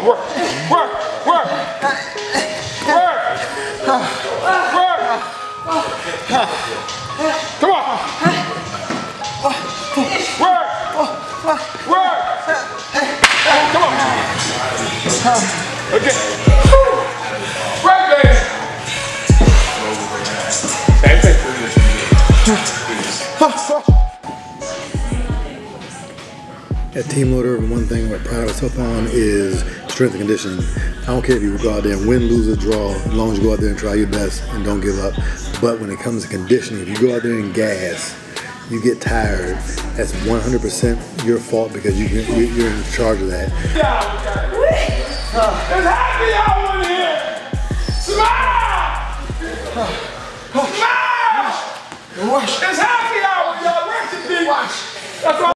Work. Work. Work. Work. Work. Come on. Work. Work. Come on. Okay. Work, baby. Same thing. At Team Loader, one thing we're proud of ourselves on is strength and conditioning. I don't care if you go out there and win, lose, or draw, as long as you go out there and try your best and don't give up. But when it comes to conditioning, if you go out there and gas, you get tired, that's 100% your fault because you're in charge of that. There's happy hour in here! Smile! Smile! It's happy hour, y'all. Where's the big watch? That's all.